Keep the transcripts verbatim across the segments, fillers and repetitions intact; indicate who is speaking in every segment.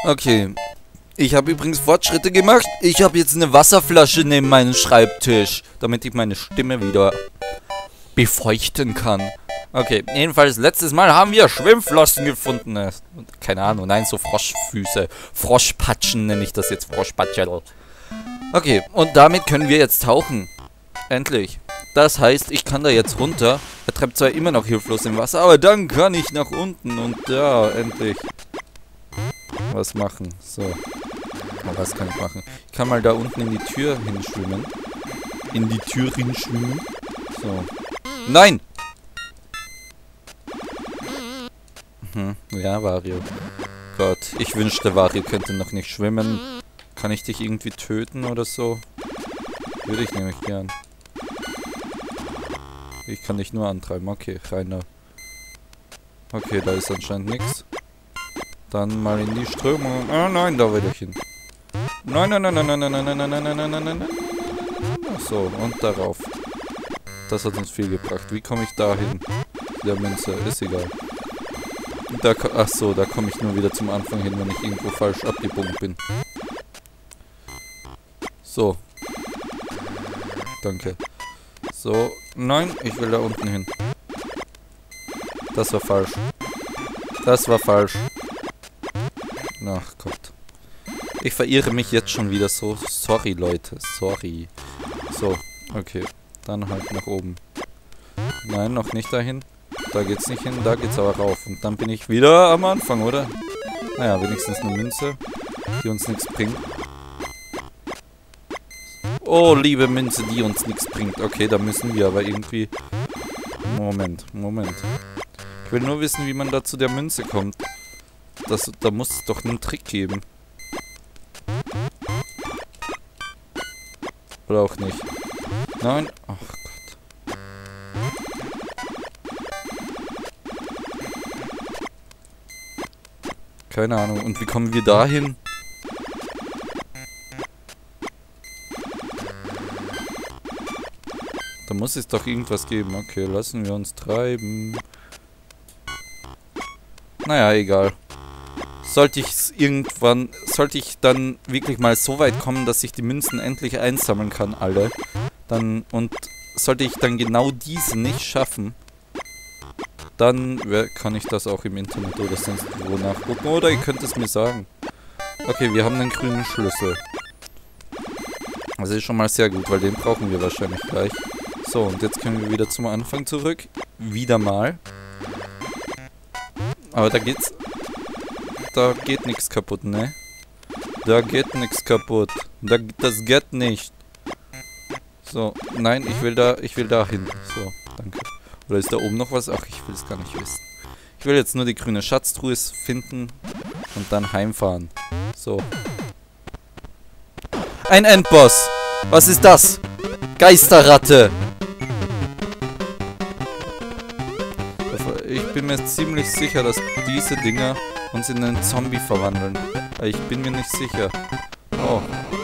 Speaker 1: Okay. Ich habe übrigens Fortschritte gemacht. Ich habe jetzt eine Wasserflasche neben meinem Schreibtisch, damit ich meine Stimme wieder befeuchten kann. Okay, jedenfalls letztes Mal haben wir Schwimmflossen gefunden. Keine Ahnung, nein, so Froschfüße. Froschpatschen nenne ich das jetzt, Froschpatschel. Okay, und damit können wir jetzt tauchen. Endlich. Das heißt, ich kann da jetzt runter. Er treibt zwar immer noch hilflos im Wasser, aber dann kann ich nach unten und da endlich was machen. So. Aber was kann ich machen? Ich kann mal da unten in die Tür hinschwimmen. In die Tür hinschwimmen. So. Nein! Hm, ja, Wario. Gott, ich wünschte, Wario könnte noch nicht schwimmen. Kann ich dich irgendwie töten oder so? Würde ich nämlich gern. Ich kann dich nur antreiben. Okay, rein da. Okay, da ist anscheinend nichts. Dann mal in die Strömung. Ah, nein, da will ich hin. Nein, nein, nein, nein, nein, nein, nein, nein, nein, nein, nein, nein, nein, nein. So, und darauf. Das hat uns viel gebracht. Wie komme ich da hin? Der Münze, ist egal. Da, ach so, da komme ich nur wieder zum Anfang hin, wenn ich irgendwo falsch abgebogen bin. So. Danke. So, nein, ich will da unten hin. Das war falsch. Das war falsch. Ach Gott. Ich verirre mich jetzt schon wieder so. Sorry, Leute. Sorry. So, okay. Dann halt nach oben. Nein, noch nicht dahin. Da geht's nicht hin, da geht's aber rauf. Und dann bin ich wieder am Anfang, oder? Naja, wenigstens eine Münze, die uns nichts bringt. Oh, liebe Münze, die uns nichts bringt. Okay, da müssen wir aber irgendwie... Moment, Moment. Ich will nur wissen, wie man da zu der Münze kommt. Das, da muss es doch einen Trick geben. Oder auch nicht. Nein. Ach Gott. Keine Ahnung. Und wie kommen wir da hin? Da muss es doch irgendwas geben. Okay, lassen wir uns treiben. Naja, egal. Sollte ich irgendwann, sollte ich dann wirklich mal so weit kommen, dass ich die Münzen endlich einsammeln kann, alle, dann, und sollte ich dann genau diese nicht schaffen, dann kann ich das auch im Internet oder sonst wo nachgucken, oder ihr könnt es mir sagen. Okay, wir haben den grünen Schlüssel. Das ist schon mal sehr gut, weil den brauchen wir wahrscheinlich gleich. So, und jetzt können wir wieder zum Anfang zurück. Wieder mal. Aber da geht's... Da geht nichts kaputt, ne? Da geht nichts kaputt. Da, das geht nicht. So, nein, ich will da, ich will da hin. So, danke. Oder ist da oben noch was? Ach, ich will es gar nicht wissen. Ich will jetzt nur die grüne Schatztruhe finden und dann heimfahren. So. Ein Endboss! Was ist das? Geisterratte! Ich bin mir ziemlich sicher, dass diese Dinger uns in einen Zombie verwandeln. Ich bin mir nicht sicher. Oh.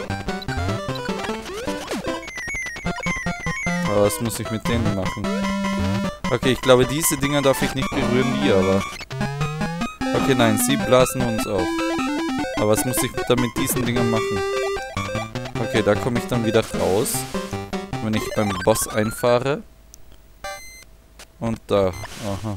Speaker 1: Aber was muss ich mit denen machen? Okay, ich glaube, diese Dinger darf ich nicht berühren, die aber. Okay, nein, sie blasen uns auf. Aber was muss ich dann mit diesen Dingern machen? Okay, da komme ich dann wieder raus. Wenn ich beim Boss einfahre. Und da. Aha.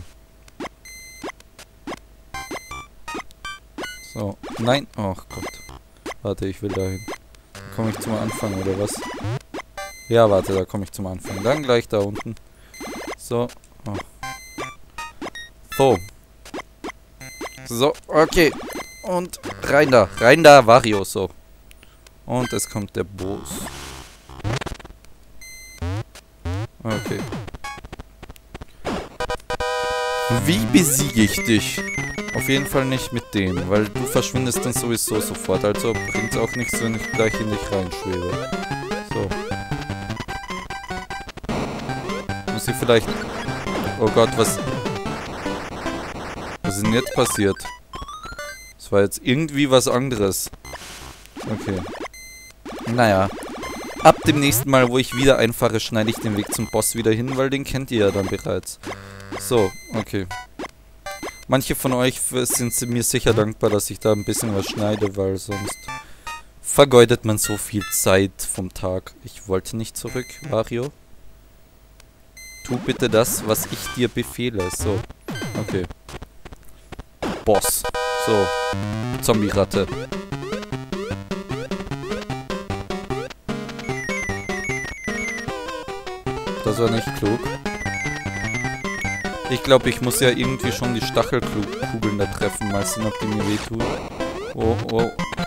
Speaker 1: So. Nein. Oh Gott. Warte, ich will dahin. Da komme ich zum Anfang, oder was? Ja, warte, da komme ich zum Anfang. Dann gleich da unten. So. Oh. So. So, okay. Und rein da. Rein da, Wario. So. Und es kommt der Boss. Okay. Wie besiege ich dich? Auf jeden Fall nicht mit dem, weil du verschwindest dann sowieso sofort. Also bringt es auch nichts, wenn ich gleich in dich reinschwebe. So. Muss ich vielleicht... Oh Gott, was... Was ist denn jetzt passiert? Das war jetzt irgendwie was anderes. Okay. Naja. Ab dem nächsten Mal, wo ich wieder einfahre, schneide ich den Weg zum Boss wieder hin, weil den kennt ihr ja dann bereits. So, okay. Manche von euch sind mir sicher dankbar, dass ich da ein bisschen was schneide, weil sonst vergeudet man so viel Zeit vom Tag. Ich wollte nicht zurück, Wario. Tu bitte das, was ich dir befehle. So, okay. Boss. So, Zombie-Ratte. Das war nicht klug. Ich glaube, ich muss ja irgendwie schon die Stachelkugeln da treffen. Mal sehen, ob die mir wehtun. Oh, oh.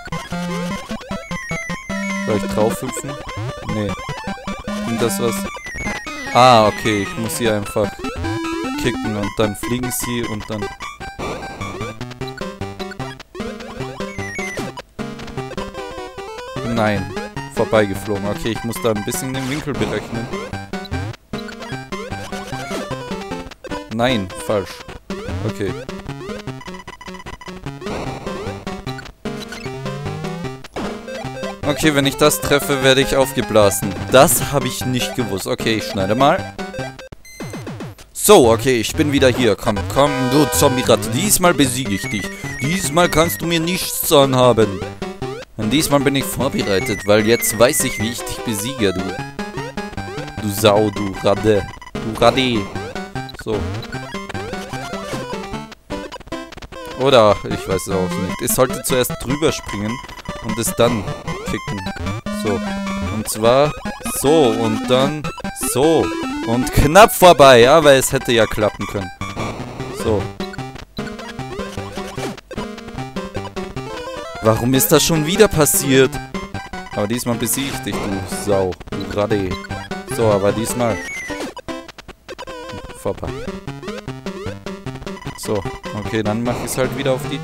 Speaker 1: Soll ich drauf hüpfen? Nee. Und das was... Ah, okay. Ich muss sie einfach kicken und dann fliegen sie und dann... Nein. Vorbeigeflogen. Okay, ich muss da ein bisschen den Winkel berechnen. Nein, falsch. Okay. Okay, wenn ich das treffe, werde ich aufgeblasen. Das habe ich nicht gewusst. Okay, ich schneide mal. So, okay, ich bin wieder hier. Komm, komm, du Zombie-Ratte. Diesmal besiege ich dich. Diesmal kannst du mir nichts anhaben. Und diesmal bin ich vorbereitet, weil jetzt weiß ich, wie ich dich besiege, du. Du Sau, du Radde. Du Radde. So. Oder, ich weiß es auch nicht. Ich sollte zuerst drüber springen und es dann kicken. So. Und zwar so und dann so. Und knapp vorbei, aber es hätte ja klappen können. So. Warum ist das schon wieder passiert? Aber diesmal besiege ich dich, du Sau. Du Radde. So, aber diesmal... Vorbei. So, okay, dann mache ich es halt wieder auf die...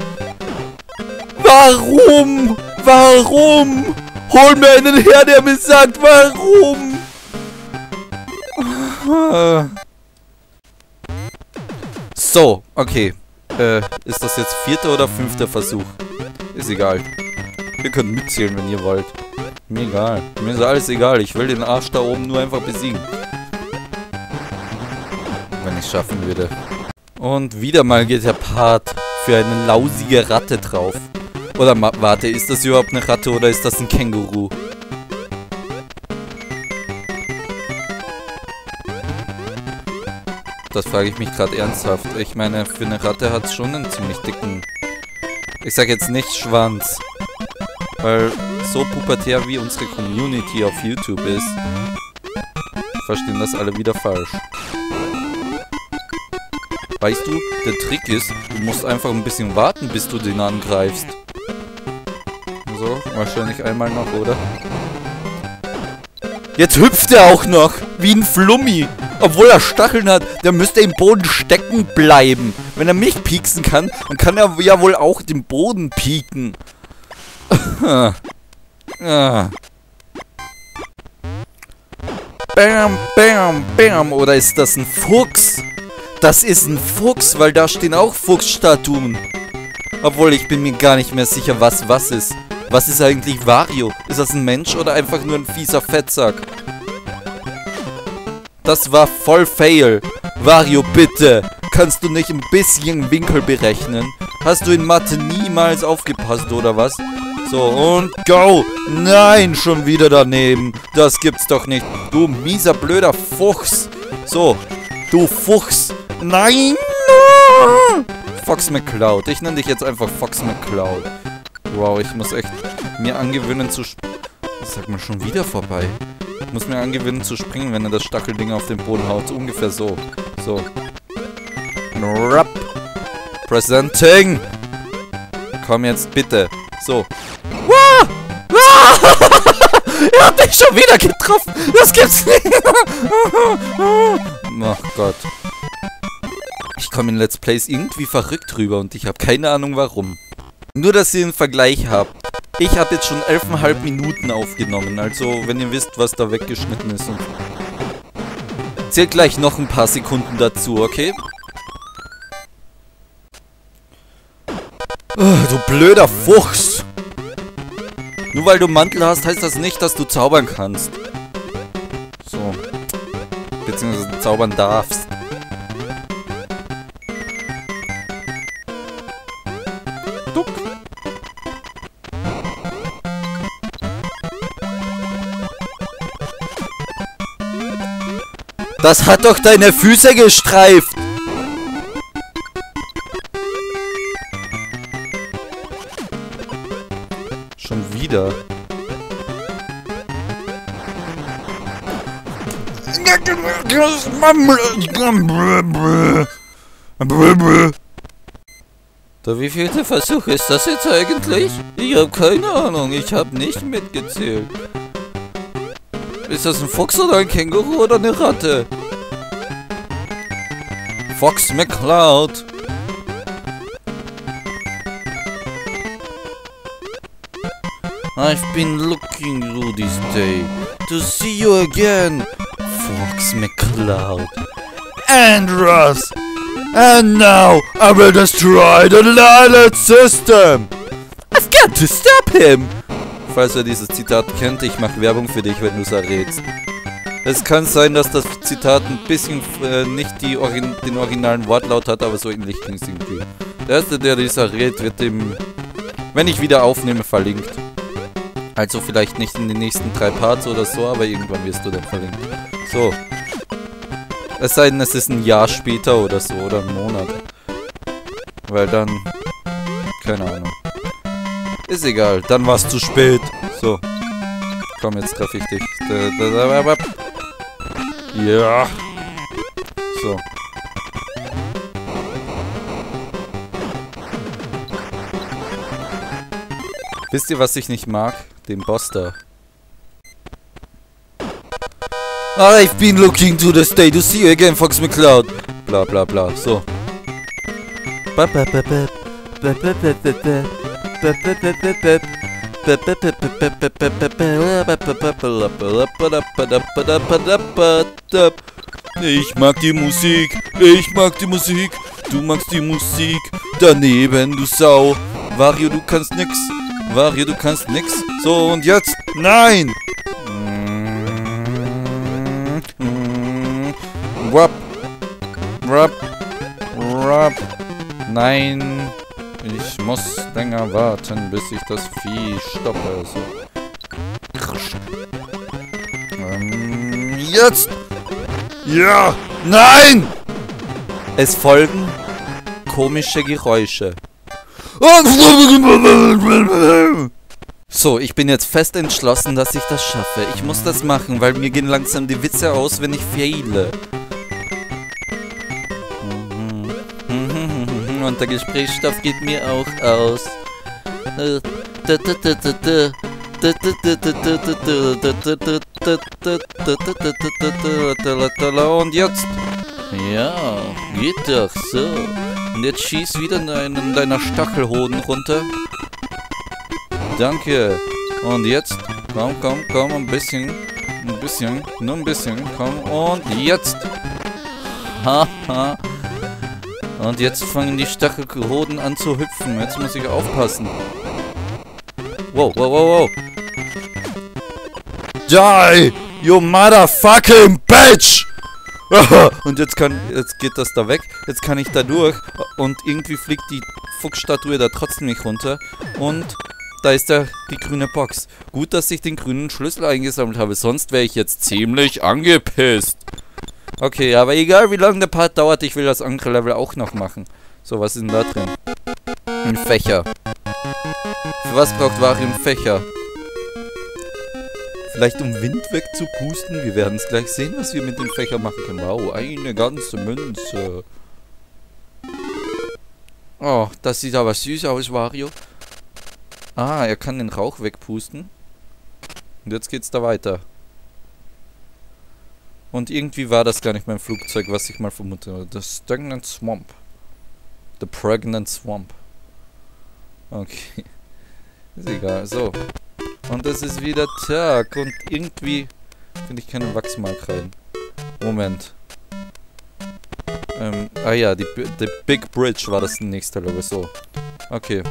Speaker 1: Warum? Warum? Hol mir einen her, der mir sagt, warum? So, okay. Äh, ist das jetzt vierter oder fünfter Versuch? Ist egal. Ihr könnt mitzählen, wenn ihr wollt. Mir egal. Mir ist alles egal. Ich will den Arsch da oben nur einfach besiegen. Wenn ich es schaffen würde. Und wieder mal geht der Part für eine lausige Ratte drauf. Oder, warte, ist das überhaupt eine Ratte oder ist das ein Känguru? Das frage ich mich gerade ernsthaft. Ich meine, für eine Ratte hat es schon einen ziemlich dicken... Ich sag jetzt nicht Schwanz. Weil so pubertär wie unsere Community auf YouTube ist, verstehen das alle wieder falsch. Weißt du, der Trick ist, du musst einfach ein bisschen warten, bis du den angreifst. So, wahrscheinlich einmal noch, oder? Jetzt hüpft er auch noch, wie ein Flummi. Obwohl er Stacheln hat, der müsste im Boden stecken bleiben. Wenn er mich pieksen kann, dann kann er ja wohl auch den Boden pieken. Bam, bam, bam. Oder ist das ein Fuchs? Das ist ein Fuchs, weil da stehen auch Fuchsstatuen. Obwohl, ich bin mir gar nicht mehr sicher, was was ist. Was ist eigentlich Wario? Ist das ein Mensch oder einfach nur ein fieser Fettsack? Das war voll fail. Wario, bitte. Kannst du nicht ein bisschen Winkel berechnen? Hast du in Mathe niemals aufgepasst, oder was? So, und go. Nein, schon wieder daneben. Das gibt's doch nicht. Du mieser, blöder Fuchs. So, du Fuchs. Nein. Fox McCloud. Ich nenne dich jetzt einfach Fox McCloud. Wow, ich muss echt mir angewöhnen zu... Sag mal, schon wieder vorbei. Ich muss mir angewöhnen zu springen, wenn er das Stachelding auf den Boden haut. So ungefähr so. So. Rap. Presenting. Komm jetzt bitte. So. Wah! Ah! Er hat dich schon wieder getroffen. Das gibt's nicht. Ach Gott. Ich komme in Let's Plays irgendwie verrückt rüber und ich habe keine Ahnung warum. Nur, dass ihr einen Vergleich habt. Ich habe jetzt schon elfeinhalb Minuten aufgenommen. Also, wenn ihr wisst, was da weggeschnitten ist. Und zählt gleich noch ein paar Sekunden dazu, okay? Oh, du blöder Fuchs. Nur weil du Mantel hast, heißt das nicht, dass du zaubern kannst. So. Beziehungsweise zaubern darfst. duck. Das hat doch deine Füße gestreift. Schon wieder. Der wievielte Versuch ist das jetzt eigentlich? Ich habe keine Ahnung, ich habe nicht mitgezählt. Ist das ein Fuchs oder ein Känguru oder eine Ratte? Fox McCloud. I've been looking through this day to see you again, Fox McCloud. And Russ. And now I will destroy the Lilith system. I've got to stop him. Falls ihr dieses Zitat kennt, ich mache Werbung für dich, wenn du es errätst. Es kann sein, dass das Zitat ein bisschen äh, nicht die Origin den originalen Wortlaut hat, aber so ähnlich klingt es irgendwie. Der erste, der dies errät, wird dem, wenn ich wieder aufnehme, verlinkt. Also vielleicht nicht in den nächsten drei Parts oder so, aber irgendwann wirst du dann verlinkt. So. Es sei denn, es ist ein Jahr später oder so, oder ein Monat. Weil dann... Keine Ahnung. Ist egal, dann war es zu spät. So. Komm, jetzt treffe ich dich. Ja. So. Wisst ihr, was ich nicht mag? Den Boss da. I've been looking to the state to see you again, Fox McCloud. Bla bla bla. So. Ich mag die Musik. Ich mag die Musik. Du magst die Musik. Daneben, du Sau. Wario, du kannst nix. Wario, du kannst nix. So, und jetzt? Nein! Wap. Wap. Wap. Nein. Ich muss länger warten, bis ich das Vieh stoppe. So. Ähm, jetzt! Ja! Nein! Es folgen komische Geräusche. So, ich bin jetzt fest entschlossen, dass ich das schaffe. Ich muss das machen, weil mir gehen langsam die Witze aus, wenn ich fehle. Und der Gesprächsstoff geht mir auch aus. Und jetzt? Ja, geht doch so. Und jetzt schieß wieder einen deiner Stachelhoden runter. Danke. Und jetzt? Komm, komm, komm, ein bisschen. Ein bisschen, nur ein bisschen. Komm, und jetzt. Haha. Und jetzt fangen die Stachelhoden an zu hüpfen. Jetzt muss ich aufpassen. Wow, wow, wow, wow. Die! You motherfucking bitch! Und jetzt kann, jetzt geht das da weg. Jetzt kann ich da durch. Und irgendwie fliegt die Fuchsstatue da trotzdem nicht runter. Und da ist der, die grüne Box. Gut, dass ich den grünen Schlüssel eingesammelt habe. Sonst wäre ich jetzt ziemlich angepisst. Okay, aber egal wie lange der Part dauert, ich will das andere Level auch noch machen. So, was ist denn da drin? Ein Fächer. Für was braucht Wario einen Fächer? Vielleicht um Wind wegzupusten? Wir werden es gleich sehen, was wir mit dem Fächer machen können. Wow, eine ganze Münze. Oh, das sieht aber süß aus, Wario. Ah, er kann den Rauch wegpusten. Und jetzt geht's da weiter. Und irgendwie war das gar nicht mein Flugzeug, was ich mal vermute. The Stagnant Swamp. The Pregnant Swamp. Okay. Ist egal. So. Und es ist wieder Tag. Und irgendwie finde ich keine Wachsmark rein. Moment. Ähm, ah ja, die, die Big Bridge war das nächste Level. So. Okay.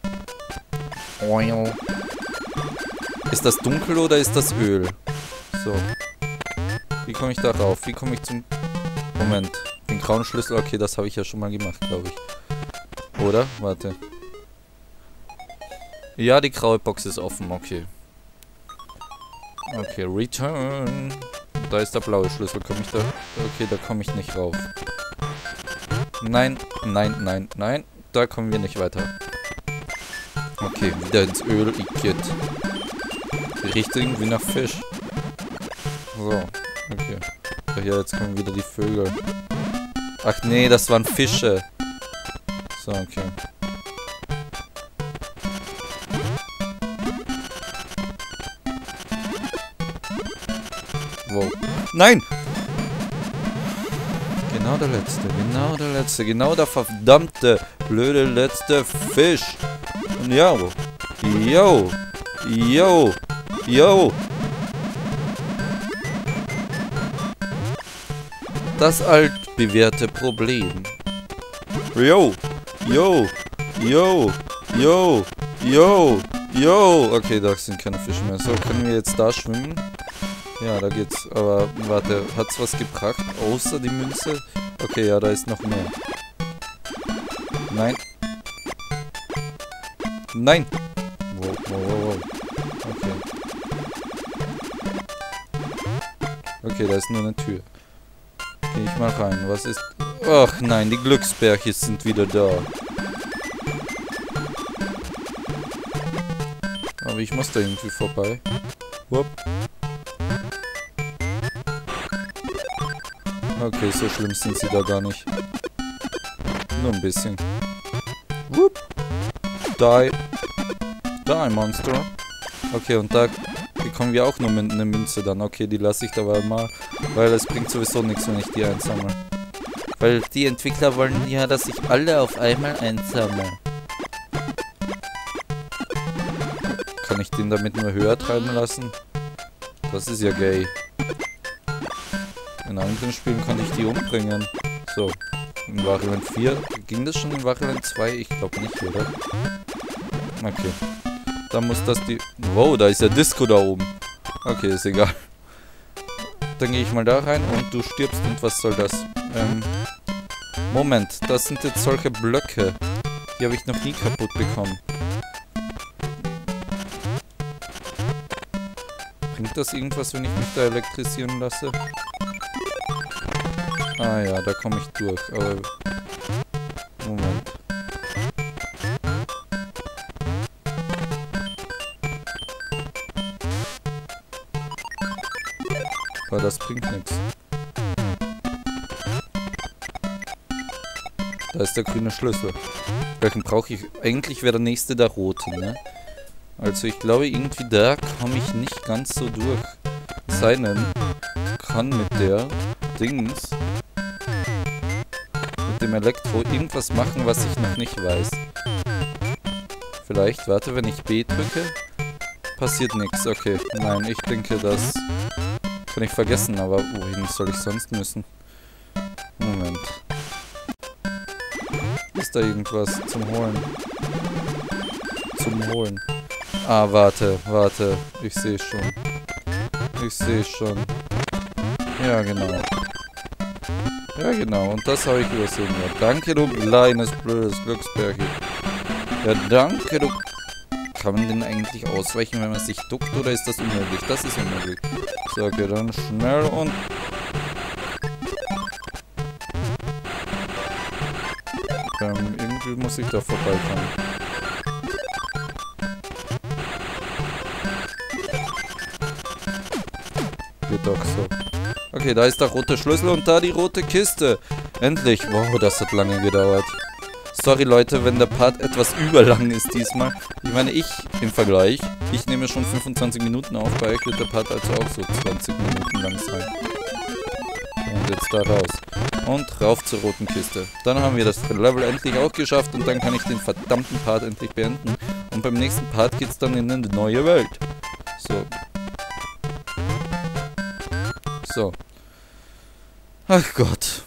Speaker 1: Ist das dunkel oder ist das Öl? So. Wie komme ich da rauf? Wie komme ich zum... Moment. Den grauen Schlüssel, okay, das habe ich ja schon mal gemacht, glaube ich. Oder? Warte. Ja, die graue Box ist offen, okay. Okay, return. Da ist der blaue Schlüssel, komme ich da... Okay, da komme ich nicht rauf. Nein, nein, nein, nein. Da kommen wir nicht weiter. Okay, wieder ins Öl, Igitt. Riecht irgendwie nach Fisch. So, okay. Ach ja, jetzt kommen wieder die Vögel. Ach nee, das waren Fische. So, okay. Wow. Nein! Genau der letzte, genau der letzte, genau der verdammte, blöde letzte Fisch. Und yo, yo, yo, yo. Das altbewährte Problem. Yo, yo, yo, yo, yo, yo. Okay, da sind keine Fische mehr. So, können wir jetzt da schwimmen? Ja, da geht's. Aber warte, hat's was gebracht? Außer die Münze? Okay, ja, da ist noch mehr. Nein. Nein! Wow, wow, wow, wow. Okay. Okay, da ist nur eine Tür. Geh ich mal rein. Was ist... Ach nein, die Glücksbärchen sind wieder da. Aber ich muss da irgendwie vorbei. Wupp. Okay, so schlimm sind sie da gar nicht. Nur ein bisschen. Wupp. Die. Die, Monster. Okay, und da bekommen wir auch nur eine Münze dann. Okay, die lasse ich dabei mal, weil es bringt sowieso nichts, wenn ich die einsammle. Weil die Entwickler wollen ja, dass ich alle auf einmal einsammle. Kann ich den damit nur höher treiben lassen? Das ist ja gay. In anderen Spielen konnte ich die umbringen. So. In Variant vier. Ging das schon in Variant zwei? Ich glaube nicht, oder? Okay. Dann muss das die... Wow, da ist ja Disco da oben. Okay, ist egal. Dann gehe ich mal da rein und du stirbst und was soll das? Ähm... Moment, das sind jetzt solche Blöcke. Die habe ich noch nie kaputt bekommen. Bringt das irgendwas, wenn ich mich da elektrisieren lasse? Ah ja, da komme ich durch, aber... Moment. Aber das bringt nichts. Da ist der grüne Schlüssel. Welchen brauche ich? Eigentlich wäre der nächste der rote, ne? Also ich glaube, irgendwie da komme ich nicht ganz so durch. Seinen kann mit der Dings... mit dem Elektro irgendwas machen, was ich noch nicht weiß. Vielleicht, warte, wenn ich B drücke, passiert nichts. Okay, nein, ich denke, das kann ich vergessen, aber wohin soll ich sonst müssen? Moment. Ist da irgendwas zum Holen? Zum Holen. Ah, warte, warte. Ich sehe schon. Ich sehe schon. Ja, genau. Ja, genau. Und das habe ich übersehen. Ja, danke, du kleines, blödes Glücksbärchen. Ja, danke, du... Kann man denn eigentlich ausweichen, wenn man sich duckt, oder ist das unmöglich? Das ist unmöglich. So, okay, dann schnell und... Ähm, irgendwie muss ich da vorbeikommen. Geht doch so. Okay, da ist der rote Schlüssel und da die rote Kiste. Endlich. Wow, das hat lange gedauert. Sorry, Leute, wenn der Part etwas überlang ist diesmal. Ich meine, ich im Vergleich, ich nehme schon fünfundzwanzig Minuten auf, bei euch wird der Part also auch so zwanzig Minuten lang sein. Und jetzt da raus. Und rauf zur roten Kiste. Dann haben wir das Level endlich auch geschafft und dann kann ich den verdammten Part endlich beenden. Und beim nächsten Part geht es dann in eine neue Welt. So. So. Ach Gott.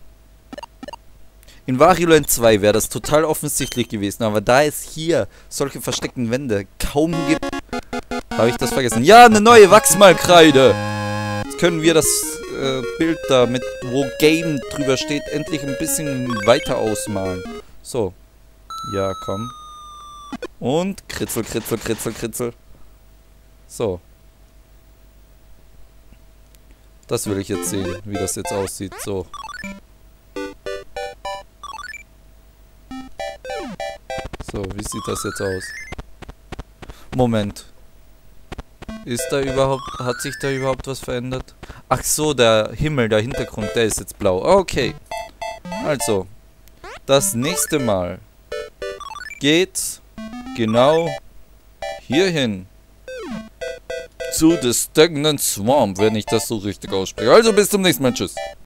Speaker 1: In Variant zwei wäre das total offensichtlich gewesen, aber da es hier solche versteckten Wände kaum gibt, habe ich das vergessen. Ja, eine neue Wachsmalkreide! Jetzt können wir das äh, Bild da, mit wo Game drüber steht, endlich ein bisschen weiter ausmalen. So. Ja, komm. Und kritzel, kritzel, kritzel, kritzel. So. Das will ich jetzt sehen, wie das jetzt aussieht. So. So, wie sieht das jetzt aus? Moment. Ist da überhaupt, hat sich da überhaupt was verändert? Ach so, der Himmel, der Hintergrund, der ist jetzt blau. Okay. Also, das nächste Mal geht's genau hierhin. Zu The Stagnant Swamp, wenn ich das so richtig ausspreche. Also bis zum nächsten Mal. Tschüss.